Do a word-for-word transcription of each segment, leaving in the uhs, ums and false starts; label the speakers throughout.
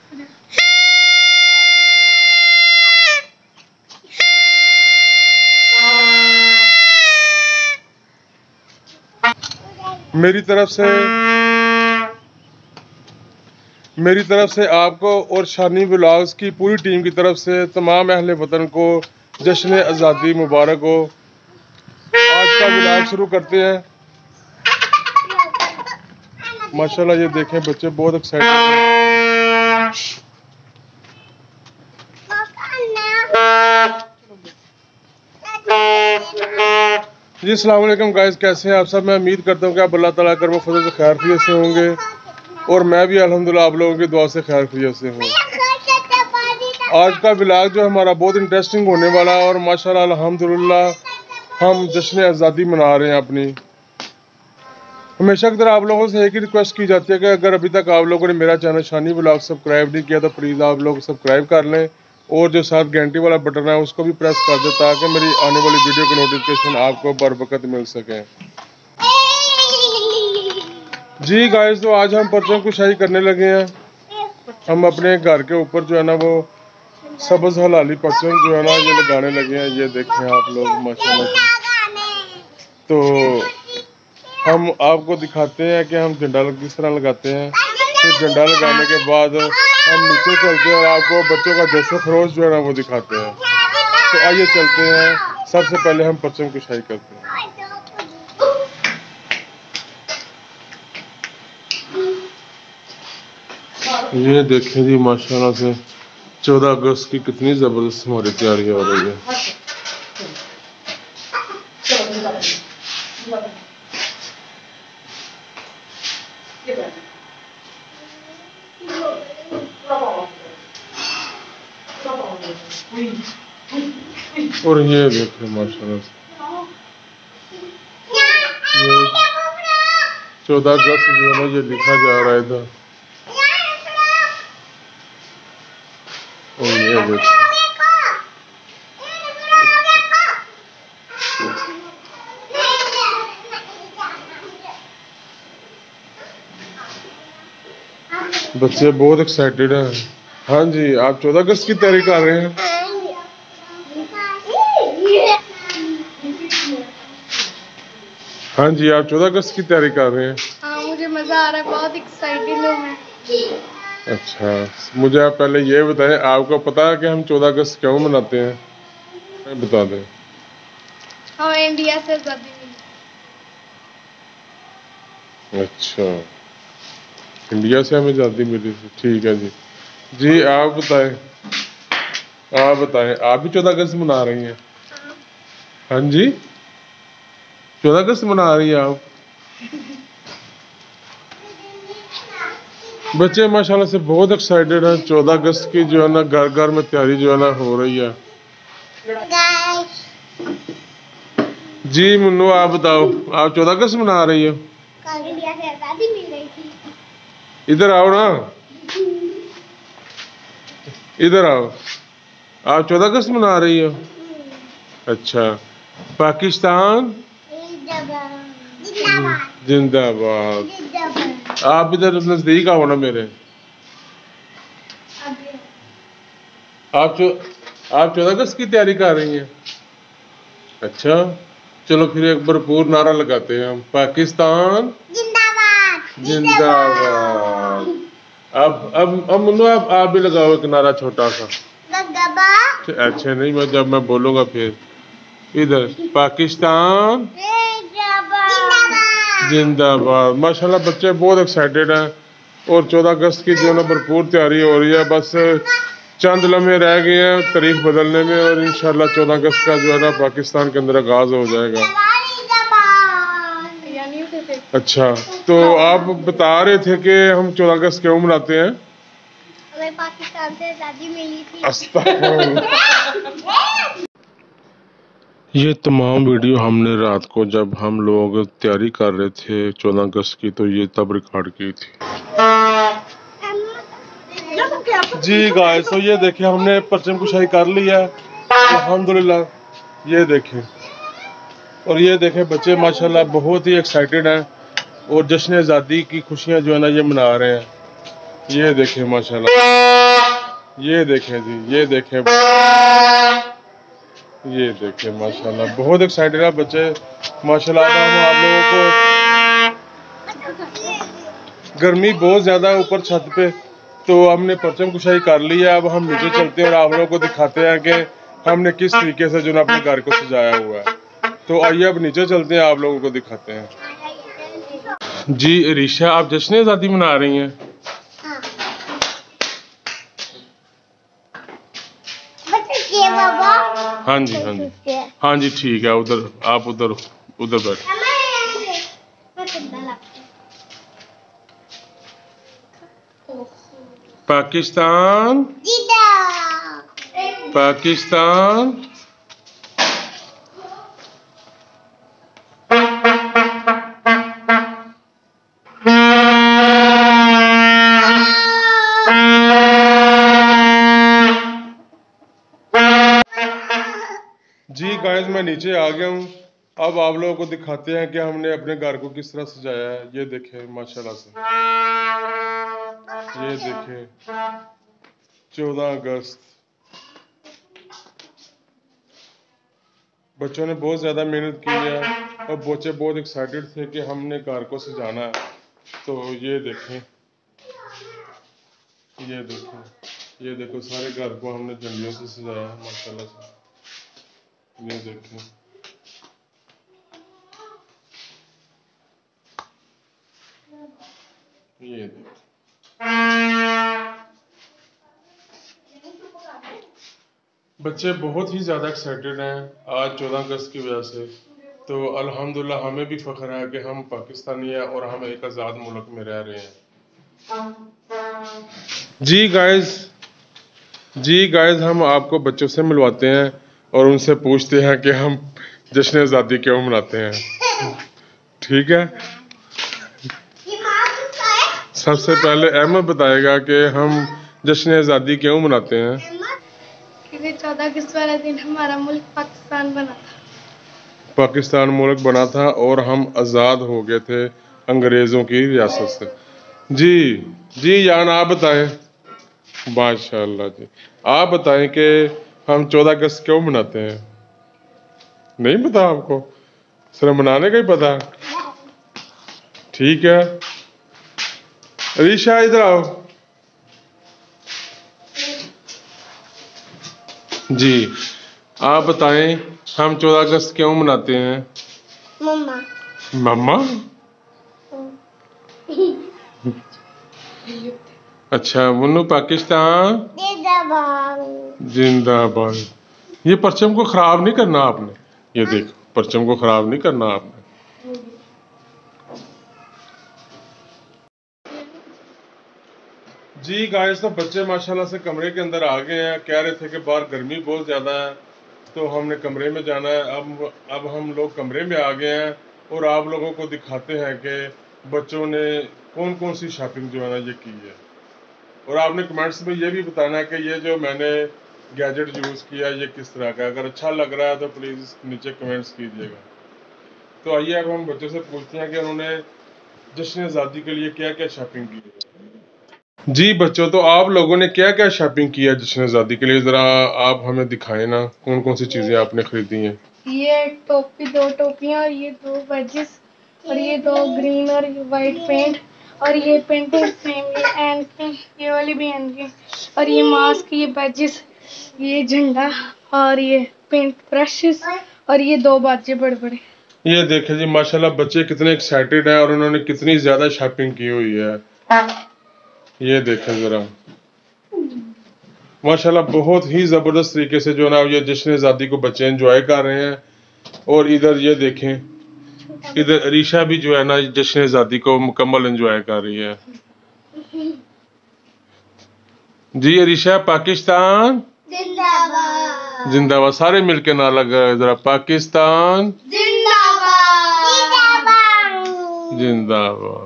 Speaker 1: मेरी तरफ से मेरी तरफ से आपको और शानी व्लॉग्स की पूरी टीम की तरफ से तमाम अहले वतन को जश्न आज़ादी मुबारक हो। आज का व्लॉग शुरू करते हैं। माशाल्लाह ये देखें बच्चे बहुत एक्साइटेड हैं। जी अस्सलाम वालेकुम गाइस, कैसे हैं आप सब। मैं उम्मीद करता हूँ कि आप अल्लाह ताला कर वो फजल से खैर खैरियत से होंगे और मैं भी अल्हम्दुलिल्लाह आप लोगों की दुआ से खैर खैरियत से हूँ। आज का व्लॉग जो हमारा बहुत इंटरेस्टिंग होने वाला है और माशाल्लाह अल्हम्दुलिल्लाह हम जश्न आज़ादी मना रहे हैं अपनी। हमेशा की तरह आप लोगों से एक ही रिक्वेस्ट की जाती है कि अगर अभी तक आप लोगों ने मेरा चैनल शानी व्लॉग सब्सक्राइब नहीं किया तो प्लीज़ आप लोग सब्सक्राइब कर लें और जो साथ घंटी वाला बटन है उसको भी प्रेस कर दें ताकि मेरी आने वाली वीडियो की नोटिफिकेशन आपको बर वक्त मिल सके। जी गाइस, तो आज हम परचम कुशाई करने लगे हैं। हम अपने घर के ऊपर जो है ना वो सब्ज़ हलाली परचम जो है ना ये लगाने लगे हैं। ये देखें आप लोग माशाल्लाह। तो हम आपको दिखाते हैं कि हम झंडा किस तरह लगाते हैं। फिर झंडा लगाने के बाद हम नीचे चलते हैं और आपको बच्चों का जोशो खरोश जो है ना वो दिखाते हैं। तो आइए चलते हैं। सबसे पहले हम परचम कुशाई करते हैं। ये देखें जी माशाल्लाह से चौदह अगस्त की कितनी ज़बरदस्त हमारी तैयारी हो रही है। और ये देखें माशाल्लाह से ये चौदह अगस्त जो है ना ये लिखा जा रहा है इधर। और ये देखें बच्चे बहुत एक्साइटेड हैं। हाँ जी, आप चौदह अगस्त की तैयारी कर रहे हैं। हाँ जी, आप चौदह अगस्त की तैयारी कर रहे हैं।
Speaker 2: हाँ, मुझे मजा आ रहा है, बहुत एक्साइटेड हूँ मैं।
Speaker 1: अच्छा, मुझे आप पहले ये बताएं, आपको पता है कि हम चौदह अगस्त क्यों मनाते हैं? मैं बता दें।
Speaker 2: हमें इंडिया से आज़ादी मिली।
Speaker 1: अच्छा, इंडिया से हमें आज़ादी मिली थी, ठीक है जी। जी आप बताएं, आप बताएं आप भी चौदह अगस्त मना रही हैं? हाँ जी, चौदह अगस्त मना रही हैं आप? बच्चे माशाल्लाह से बहुत एक्साइटेड हैं। चौदह अगस्त की जो है ना घर घर में तैयारी जो है ना हो रही है। जी मुन्नू आप बताओ, आप चौदह अगस्त मना रही हो?
Speaker 2: इंडिया से आज़ादी मिल रही थी।
Speaker 1: इधर आओ ना, इधर आओ। आप चौदह अगस्त मना रही हो? अच्छा, पाकिस्तान जिंदाबाद। आप इधर नजदीक आओ ना मेरे। आप चौ आप चौदह अगस्त की तैयारी कर रही हैं? अच्छा, चलो फिर एक भरपूर नारा लगाते हैं हम, पाकिस्तान जिंदाबाद जिंदाबाद। अब अब अब मुन्नू आप आप भी लगाओ एक नारा छोटा सा। अच्छा नहीं, मैं जब मैं बोलूंगा फिर। इधर पाकिस्तान जिंदाबाद। माशाल्लाह बच्चे बहुत एक्साइटेड हैं और चौदह अगस्त की जो है ना भरपूर तैयारी हो रही है। बस चंद लम्हे रह गए हैं तारीख बदलने में और इंशाल्लाह चौदह अगस्त का जो है ना पाकिस्तान के अंदर आगाज हो जाएगा। अच्छा, तो आप बता रहे थे कि हम चौदह अगस्त क्यों मनाते हैं?
Speaker 2: हमें पाकिस्तान से आज़ादी मिली थी।
Speaker 1: ये तमाम वीडियो हमने रात को जब हम लोग तैयारी कर रहे थे चौदह अगस्त की, तो ये तब रिकॉर्ड की थी। जी गाइस, तो ये देखें हमने परचम कुशाई कर लिया है अल्हम्दुलिल्लाह। ये देखें और ये देखें बच्चे माशाल्लाह बहुत ही एक्साइटेड हैं और जश्न आज़ादी की खुशियाँ जो है ना ये मना रहे हैं। ये देखें माशाल्लाह। ये देखें जी, ये देखें, ये देखें माशाल्लाह बहुत एक्साइटेड है बच्चे माशाल्लाह। हम आप लोगों को गर्मी बहुत ज़्यादा है ऊपर छत पे, तो हमने परचम कुशाई कर ली है। अब हम नीचे चलते हैं और आप लोगों को दिखाते हैं कि हमने किस तरीके से जो ना अपने घर को सजाया हुआ है। तो आइए अब नीचे चलते हैं, आप लोगों को दिखाते हैं। जी ऋषा, आप जश्न आज़ादी मना रही हैं? हाँ जी हाँ जी हाँ जी ठीक है, उधर आप उधर उधर बैठ। पाकिस्तान पाकिस्तान जी गाइस, मैं नीचे आ गया हूँ। अब आप लोगों को दिखाते हैं कि हमने अपने घर को किस तरह सजाया है। ये देखें माशाल्लाह से, ये देखें चौदह अगस्त। बच्चों ने बहुत ज़्यादा मेहनत की है और बच्चे बहुत एक्साइटेड थे कि हमने घर को सजाना है। तो ये देखें, ये देखें, ये देखो सारे घर को हमने झंडियों से सजाया है माशाल्लाह से। ये देखें, ये देखें, बच्चे बहुत ही ज़्यादा एक्साइटेड हैं आज चौदह अगस्त की वजह से। तो अल्हम्दुलिल्लाह हमें भी फ़ख्र है कि हम पाकिस्तानी हैं और हम एक आज़ाद मुल्क में रह रहे हैं। जी गाइस जी गाइस हम आपको बच्चों से मिलवाते हैं और उनसे पूछते हैं कि हम जश्न आज़ादी क्यों मनाते हैं। ठीक है, सबसे पहले अहमद बताएगा कि हम जश्न आज़ादी क्यों मनाते हैं।
Speaker 2: क्योंकि चौदह अगस्त वाला दिन हमारा मुल्क पाकिस्तान बना था।
Speaker 1: पाकिस्तान मुल्क बना था और हम आज़ाद हो गए थे अंग्रेज़ों की रियासत से। जी जी यान आप बताएं। माशाल्लाह जी, आप बताएं कि हम चौदह अगस्त क्यों मनाते हैं। नहीं पता आपको? सिर्फ मनाने का ही पता। ठीक है, ऋषा इधर आओ। जी आप बताएं हम चौदह अगस्त क्यों मनाते हैं।
Speaker 2: मम्मा
Speaker 1: मम्मा अच्छा मुन्नू, पाकिस्तान जिंदाबाद। ये परचम को खराब नहीं करना आपने, ये देखो परचम को खराब नहीं करना आपने। जी गाइस, तो बच्चे माशाल्लाह से कमरे के अंदर आ गए हैं। कह रहे थे कि बाहर गर्मी बहुत ज़्यादा है तो हमने कमरे में जाना है। अब अब हम लोग कमरे में आ गए हैं और आप लोगों को दिखाते हैं कि बच्चों ने कौन कौन सी शॉपिंग जो है ना ये की है। और आपने कमेंट्स में ये भी बताना है कि ये जो मैंने गैजेट यूज़ किया ये किस तरह का। अगर अच्छा लग रहा है तो प्लीज़ नीचे कमेंट्स कीजिएगा। तो आइए अब हम बच्चों से पूछते हैं कि उन्होंने जश्न आज़ादी के लिए क्या क्या शॉपिंग की है। जी बच्चों, तो आप लोगों ने क्या क्या शॉपिंग किया जश्न आज़ादी के लिए, ज़रा आप हमें दिखाएं ना कौन कौन सी चीज़ें आपने खरीदी हैं।
Speaker 2: ये टोपी, दो टोपियाँ और ये दो बैजेस और ये दो ग्रीन और वाइट पेंट और ये पेंटिंग फ्रेम, ये एंड की, ये वाली भी एंड की, और ये मास्क, ये बैजेस, ये झंडा और ये पेंट ब्रशेस और ये दो बाजे बड़े बड़े।
Speaker 1: ये देखें जी माशाल्लाह बच्चे कितने एक्साइटेड हैं और उन्होंने कितनी ज़्यादा शॉपिंग की हुई है। ये देखें ज़रा माशाल्लाह बहुत ही ज़बरदस्त तरीके से जो ना ये जश्न आज़ादी को बच्चे एंजॉय कर रहे हैं। और इधर ये देखें, इधर ऋषा भी जो है ना जश्न आज़ादी को मुकम्मल एंजॉय कर रही है। जी ऋषा, पाकिस्तान
Speaker 2: जिंदाबाद
Speaker 1: जिंदाबाद, सारे मिलके ना लगा जरा, पाकिस्तान
Speaker 2: जिंदाबाद
Speaker 1: जिंदाबाद।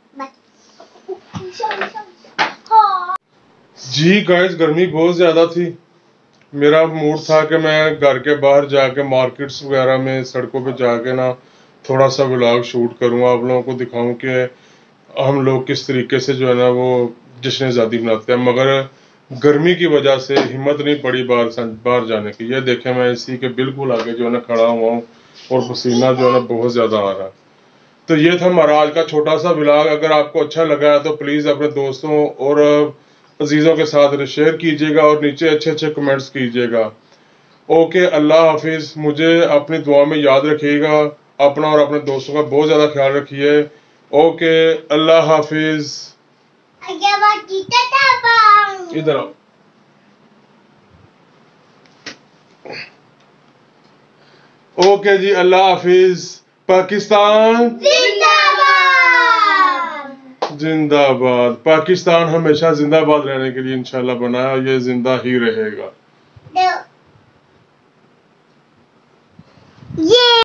Speaker 1: जी गाइस, गर्मी बहुत ज़्यादा थी। मेरा मूड था कि मैं घर के बाहर जाके मार्केट्स वगैरह में सड़कों पे जाके ना थोड़ा सा व्लॉग शूट करूँ, आप लोगों को दिखाऊं कि हम लोग किस तरीके से जो है ना वो जश्न आज़ादी मनाते हैं। मगर गर्मी की वजह से हिम्मत नहीं पड़ी बाहर बाहर जाने की। ये देखें मैं इसी के बिल्कुल आगे जो है ना खड़ा हुआ हूँ और पसीना जो है ना बहुत ज्यादा आ रहा है। तो ये था हमारा आज का छोटा सा व्लॉग। अगर आपको अच्छा लगा है तो प्लीज अपने दोस्तों और अजीजों के साथ शेयर कीजिएगा और नीचे अच्छे अच्छे कमेंट्स कीजिएगा। ओके, अल्लाह हाफिज। मुझे अपनी दुआ में याद रखिएगा। अपना और अपने दोस्तों का बहुत ज्यादा ख्याल रखिए। ओके, अल्लाह हाफिज। इधर आओ। ओके जी, अल्लाह हाफिज। पाकिस्तान जिंदाबाद। पाकिस्तान हमेशा जिंदाबाद रहने के लिए इंशाल्लाह बना है और ये जिंदा ही रहेगा।